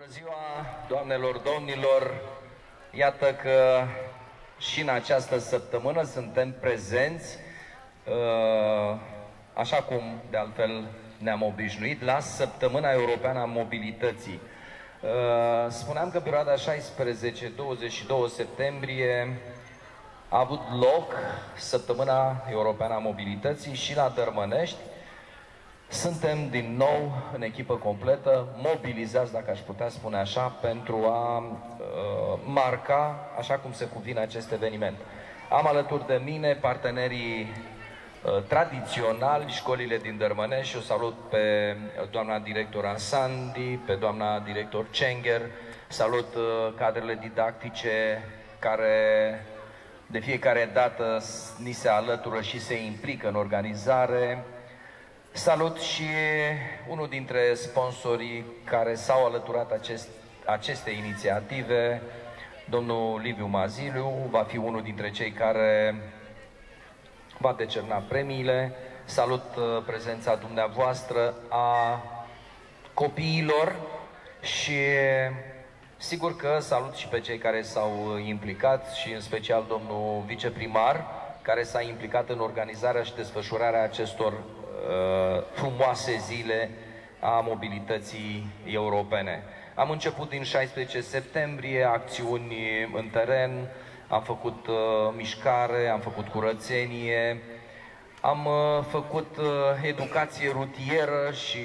Ziua, doamnelor, domnilor, iată că și în această săptămână suntem prezenți, așa cum de altfel ne-am obișnuit, la Săptămâna Europeană a Mobilității. Spuneam că perioada 16-22 septembrie a avut loc Săptămâna Europeană a Mobilității și la Dărmănești. Suntem din nou în echipă completă, mobilizați, dacă aș putea spune așa, pentru a marca, așa cum se cuvine, acest eveniment. Am alături de mine partenerii tradiționali, școlile din Dărmănești. O salut pe doamna director Ansandi, pe doamna director Cenger, salut cadrele didactice care de fiecare dată ni se alătură și se implică în organizare. Salut și unul dintre sponsorii care s-au alăturat aceste inițiative, domnul Liviu Maziliu, va fi unul dintre cei care va decerna premiile. Salut prezența dumneavoastră a copiilor și sigur că salut și pe cei care s-au implicat și în special domnul viceprimar, care s-a implicat în organizarea și desfășurarea acestor frumoase zile a mobilității europene. Am început din 16 septembrie acțiuni în teren, am făcut mișcare, am făcut curățenie, am făcut educație rutieră și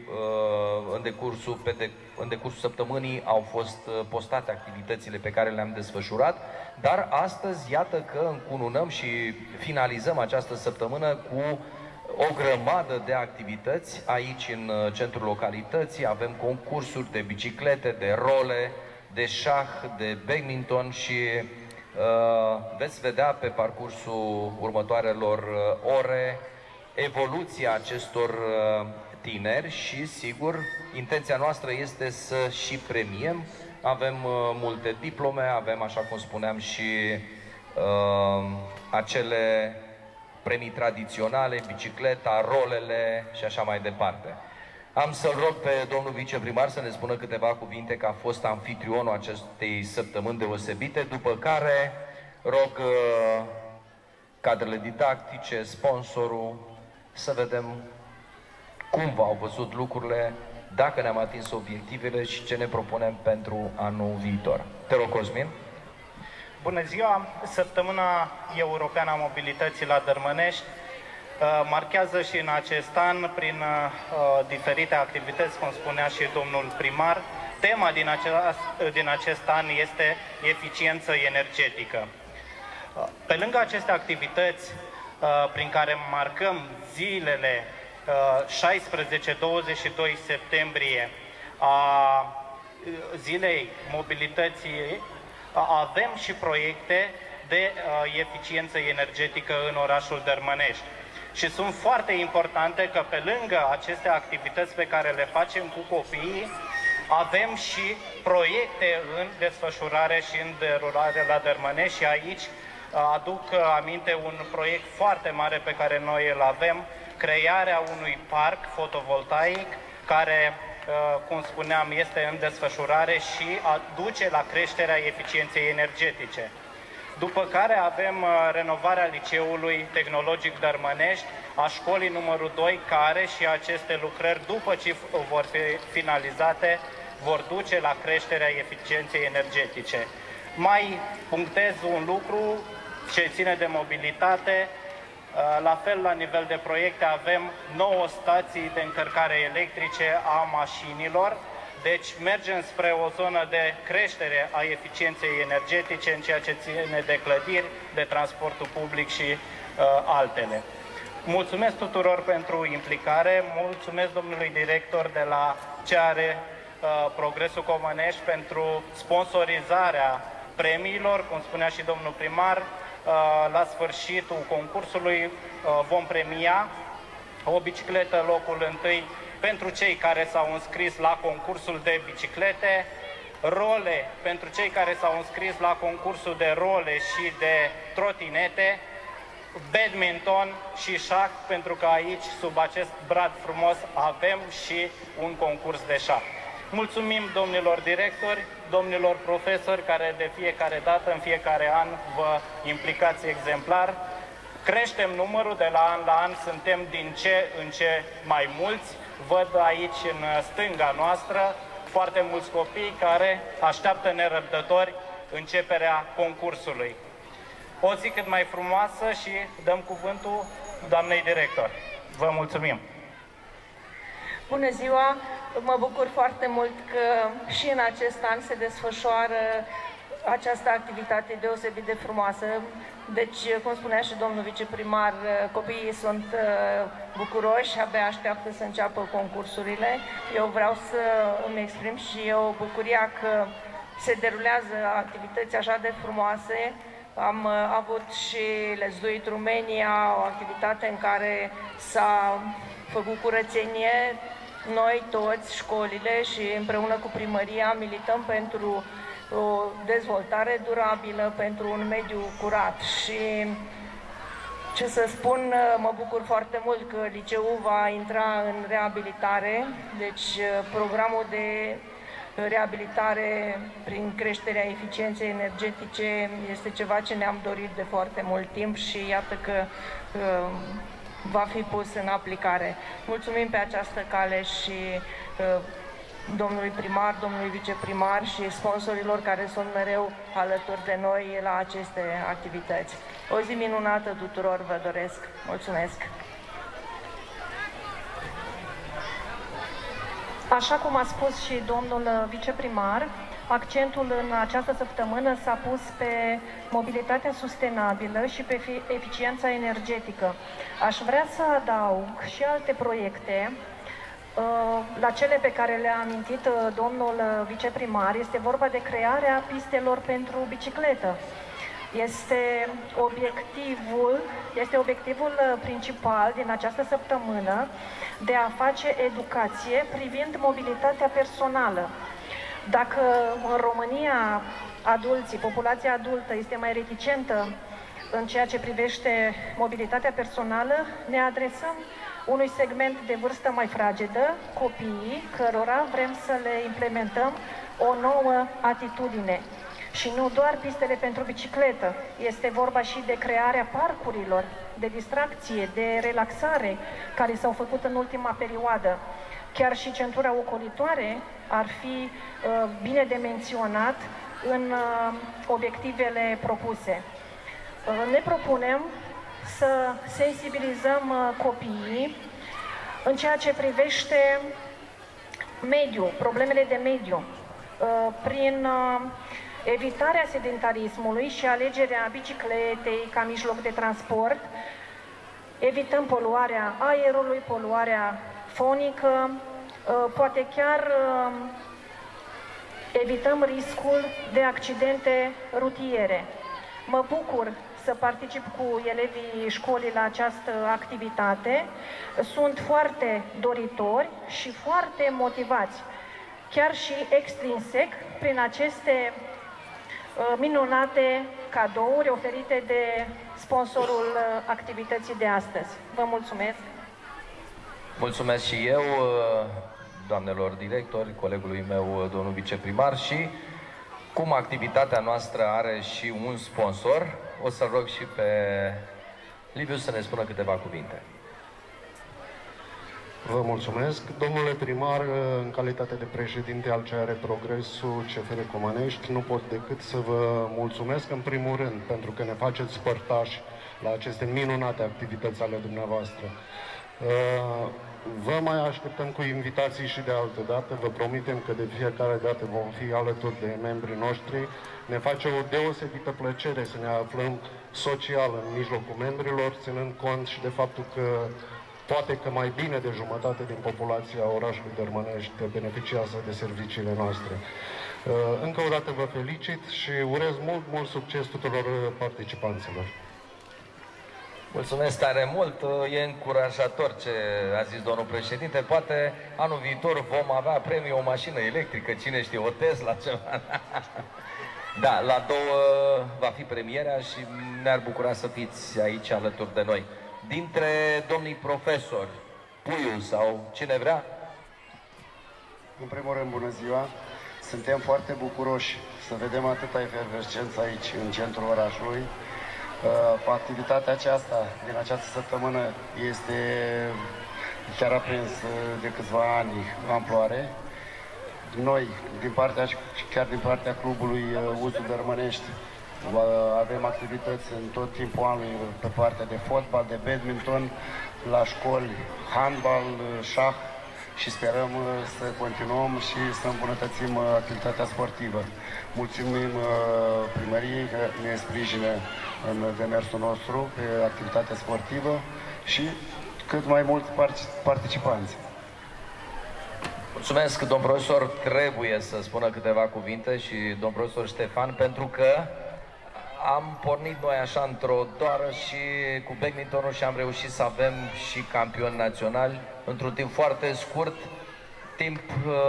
în decursul săptămânii au fost postate activitățile pe care le-am desfășurat, dar astăzi iată că încununăm și finalizăm această săptămână cu o grămadă de activități aici în centrul localității. Avem concursuri de biciclete, de role, de șah, de badminton și veți vedea pe parcursul următoarelor ore evoluția acestor tineri și, sigur, intenția noastră este să și premiem. Avem multe diplome, avem, așa cum spuneam, și acele premii tradiționale, bicicleta, rolele și așa mai departe. Am să-l rog pe domnul viceprimar să ne spună câteva cuvinte, că a fost anfitrionul acestei săptămâni deosebite, după care rog cadrele didactice, sponsorul, să vedem cum v-au văzut lucrurile, dacă ne-am atins obiectivele și ce ne propunem pentru anul viitor. Te rog, Cosmin. Bună ziua! Săptămâna Europeană a Mobilității la Dărmănești marchează și în acest an, prin diferite activități, cum spunea și domnul primar. Tema din acest an este eficiență energetică. Pe lângă aceste activități prin care marcăm zilele 16-22 septembrie a Zilei Mobilității, avem și proiecte de eficiență energetică în orașul Dărmănești. Și sunt foarte importante că pe lângă aceste activități pe care le facem cu copiii, avem și proiecte în desfășurare și în derulare la Dărmănești și aici aduc aminte un proiect foarte mare pe care noi îl avem, crearea unui parc fotovoltaic care, cum spuneam, este în desfășurare și duce la creșterea eficienței energetice. După care avem renovarea Liceului Tehnologic Dărmănești, a școlii numărul 2, care și aceste lucrări, după ce vor fi finalizate, vor duce la creșterea eficienței energetice. Mai punctez un lucru ce ține de mobilitate. La fel, la nivel de proiecte, avem 9 stații de încărcare electrice a mașinilor. Deci mergem spre o zonă de creștere a eficienței energetice în ceea ce ține de clădiri, de transportul public și altele. Mulțumesc tuturor pentru implicare, mulțumesc domnului director de la CR Progresul Comănești pentru sponsorizarea premiilor, cum spunea și domnul primar. La sfârșitul concursului vom premia o bicicletă locul 1 pentru cei care s-au înscris la concursul de biciclete, role pentru cei care s-au înscris la concursul de role și de trotinete, badminton și șah, pentru că aici, sub acest brad frumos, avem și un concurs de șah. Mulțumim domnilor directori, domnilor profesori care de fiecare dată, în fiecare an, vă implicați exemplar. Creștem numărul de la an la an, suntem din ce în ce mai mulți. Văd aici în stânga noastră foarte mulți copii care așteaptă nerăbdători începerea concursului. O zi cât mai frumoasă și dăm cuvântul doamnei director. Vă mulțumim! Bună ziua! Mă bucur foarte mult că și în acest an se desfășoară această activitate deosebit de frumoasă. Deci, cum spunea și domnul viceprimar, copiii sunt bucuroși, abia așteaptă să înceapă concursurile. Eu vreau să îmi exprim și eu bucuria că se derulează activități așa de frumoase. Am avut și Let's Do It Romania, o activitate în care s-a făcut curățenie. Noi toți, școlile și împreună cu primăria, milităm pentru o dezvoltare durabilă, pentru un mediu curat. Și ce să spun, mă bucur foarte mult că liceul va intra în reabilitare, deci programul de reabilitare prin creșterea eficienței energetice este ceva ce ne-am dorit de foarte mult timp și iată că va fi pus în aplicare. Mulțumim pe această cale și domnului primar, domnului viceprimar și sponsorilor care sunt mereu alături de noi la aceste activități. O zi minunată tuturor vă doresc. Mulțumesc! Așa cum a spus și domnul viceprimar, accentul în această săptămână s-a pus pe mobilitatea sustenabilă și pe eficiența energetică. Aș vrea să adaug și alte proiecte la cele pe care le-a amintit domnul viceprimar. Este vorba de crearea pistelor pentru bicicletă. Este obiectivul principal din această săptămână de a face educație privind mobilitatea personală. Dacă în România populația adultă este mai reticentă în ceea ce privește mobilitatea personală, ne adresăm unui segment de vârstă mai fragedă, copiii, cărora vrem să le implementăm o nouă atitudine. Și nu doar pistele pentru bicicletă, este vorba și de crearea parcurilor, de distracție, de relaxare, care s-au făcut în ultima perioadă. Chiar și centura ocolitoare ar fi bine de menționat în obiectivele propuse. Ne propunem să sensibilizăm copiii în ceea ce privește mediul, problemele de mediu, prin evitarea sedentarismului și alegerea bicicletei ca mijloc de transport. Evităm poluarea aerului, poluarea fonică, poate chiar evităm riscul de accidente rutiere. Mă bucur să particip cu elevii școlii la această activitate. Sunt foarte doritori și foarte motivați, chiar și extrinsec, prin aceste minunate cadouri oferite de sponsorul activității de astăzi. Vă mulțumesc! Mulțumesc și eu, doamnelor directori, colegului meu, domnul viceprimar, și cum activitatea noastră are și un sponsor, o să rog și pe Liviu să ne spună câteva cuvinte. Vă mulțumesc. Domnule primar, în calitate de președinte al CR Progresul CFR Comănești, nu pot decât să vă mulțumesc în primul rând pentru că ne faceți părtași la aceste minunate activități ale dumneavoastră. Vă mai așteptăm cu invitații și de altă dată. Vă promitem că de fiecare dată vom fi alături de membrii noștri. Ne face o deosebită plăcere să ne aflăm social în mijlocul membrilor, ținând cont și de faptul că poate că mai bine de jumătate din populația orașului Dărmănești beneficiază de serviciile noastre. Încă o dată vă felicit și urez mult succes tuturor participanților. Mulțumesc tare mult, e încurajator ce a zis domnul președinte. Poate anul viitor vom avea premiu o mașină electrică, cine știe, o Tesla, ceva. Da, la 2 va fi premierea și ne-ar bucura să fiți aici alături de noi. Dintre domnii profesori, Puiu sau cine vrea? În primul rând, bună ziua! Suntem foarte bucuroși să vedem atâta efervescență aici, în centrul orașului. Activitatea aceasta, din această săptămână, este chiar a prins de câțiva ani amploare. Noi, chiar din partea clubului Uzul Dărmănești, avem activități în tot timpul anului pe partea de fotbal, de badminton, la școli, handbal, șah și sperăm să continuăm și să îmbunătățim activitatea sportivă. Mulțumim primăriei că ne sprijină în demersul nostru pe activitatea sportivă și cât mai mulți participanți. Mulțumesc, domn profesor, trebuie să spună câteva cuvinte și domn profesor Ștefan, pentru că am pornit noi așa într-o doară și cu badmintonul și am reușit să avem și campioni naționali într-un timp foarte scurt, timp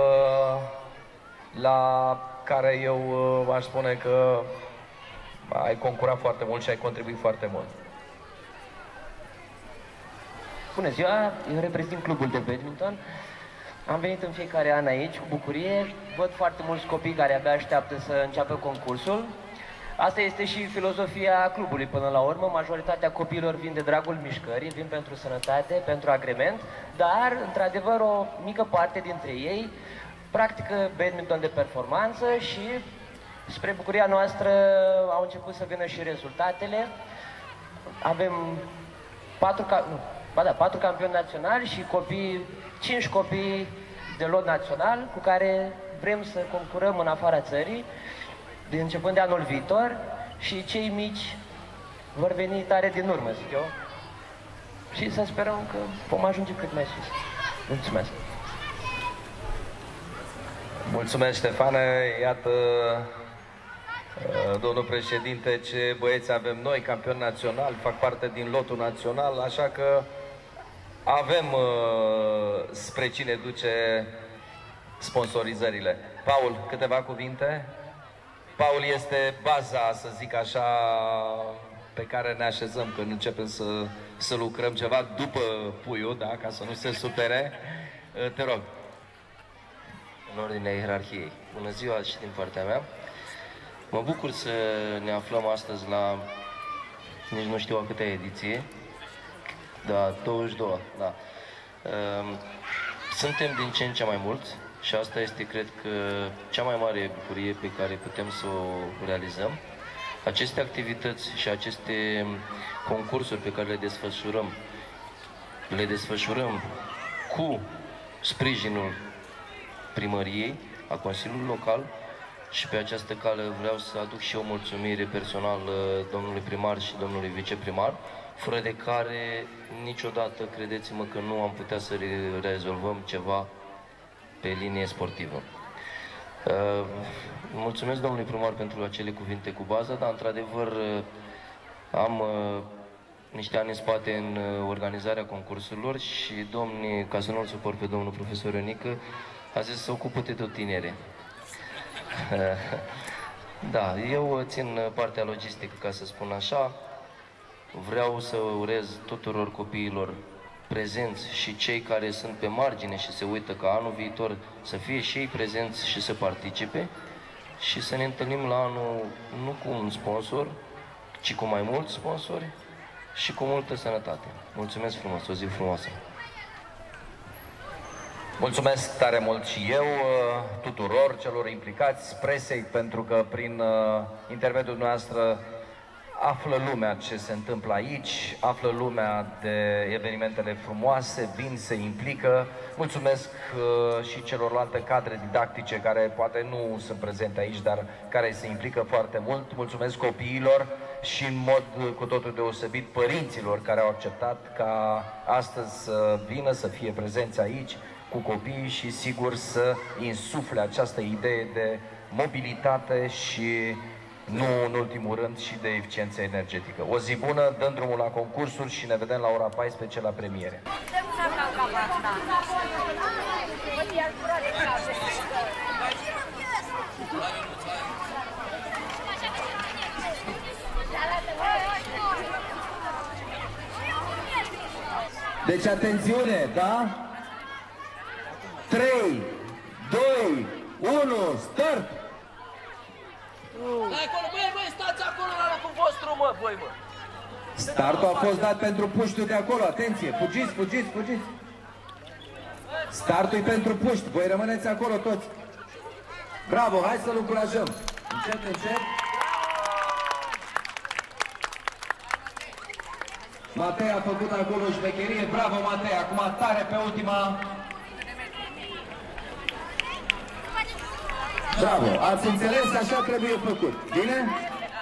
la care eu aș spune că ai concurat foarte mult și ai contribuit foarte mult. Bună ziua, eu reprezint clubul de badminton. Am venit în fiecare an aici cu bucurie, văd foarte mulți copii care abia așteaptă să înceapă concursul. Asta este și filozofia clubului până la urmă. Majoritatea copiilor vin de dragul mișcării, vin pentru sănătate, pentru agrement, dar, într-adevăr, o mică parte dintre ei practică badminton de performanță și, spre bucuria noastră, au început să vină și rezultatele. Avem 4 campioni naționali și 5 copii de lot național cu care vrem să concurăm în afara țării, începând de anul viitor, și cei mici vor veni tare din urmă, zic eu, și să sperăm că vom ajunge cât mai sus. Mulțumesc! Mulțumesc, Ștefane! Iată, domnul președinte, ce băieți avem noi, campioni naționali, fac parte din lotul național, așa că avem spre cine duce sponsorizările. Paul, câteva cuvinte? Paul este baza, să zic așa, pe care ne așezăm când începem să lucrăm ceva după puiul, da? Ca să nu se supere. Te rog. În ordinea ierarhiei. Bună ziua și din partea mea. Mă bucur să ne aflăm astăzi la, nici nu știu a câtea ediție, da, 22, da. Suntem din ce în ce mai mulți și asta este, cred că, cea mai mare bucurie pe care putem să o realizăm. Aceste activități și aceste concursuri pe care le desfășurăm cu sprijinul primăriei, a Consiliului Local, și pe această cale vreau să aduc și o mulțumire personală domnului primar și domnului viceprimar, fără de care niciodată, credeți-mă, că nu am putea să rezolvăm ceva pe linie sportivă. Mulțumesc domnului primar pentru acele cuvinte cu bază, dar într-adevăr am niște ani în spate în organizarea concursurilor și domnii, ca să nu-l suport pe domnul profesor Ionică, a zis să ocupă-te tot tinere. Da, eu țin partea logistică, ca să spun așa. Vreau să urez tuturor copiilor prezenți și cei care sunt pe margine și se uită ca anul viitor să fie și ei prezenți și să participe și să ne întâlnim la anul nu cu un sponsor, ci cu mai mulți sponsori și cu multă sănătate. Mulțumesc frumos, o zi frumoasă! Mulțumesc tare mult și eu tuturor celor implicați, presei, pentru că prin intermediul noastră află lumea ce se întâmplă aici, află lumea de evenimentele frumoase, vin, se implică. Mulțumesc și celorlalte cadre didactice care poate nu sunt prezente aici, dar care se implică foarte mult. Mulțumesc copiilor și în mod cu totul deosebit părinților care au acceptat ca astăzi să vină, să fie prezenți aici cu copiii și sigur să insufle această idee de mobilitate și nu în ultimul rând și de eficiență energetică. O zi bună, dăm drumul la concursuri și ne vedem la ora 14 la premiere. Deci atențiune, da? 3, 2, 1, start! Stai acolo, băi, stați acolo la locul vostru, mă, voi, mă! Startul a fost dat pentru puștiul de acolo, atenție, fugiți, fugiți, fugiți! Startul e pentru puști, voi rămâneți acolo toți! Bravo, hai să-l încurajăm! Încet, încet! Matei a făcut acolo șmecherie, bravo Matei, acum tare pe ultima. Bravo, ați înțeles că așa trebuie făcut, bine?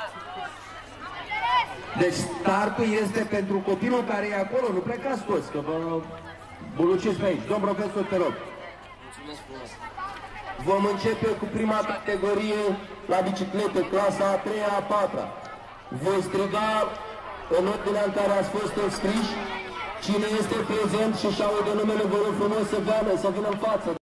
Deci startul este pentru copilul care e acolo, nu plecați toți, că vă buluciți pe aici. Domn profesor, te rog. Mulțumesc frumos. Vom începe cu prima categorie la biciclete, clasa a 3-a, a 4-a. Voi striga în ordinea în care ați fost înscriși. Cine este prezent și-și aude numele, vă rog frumos să vină în față.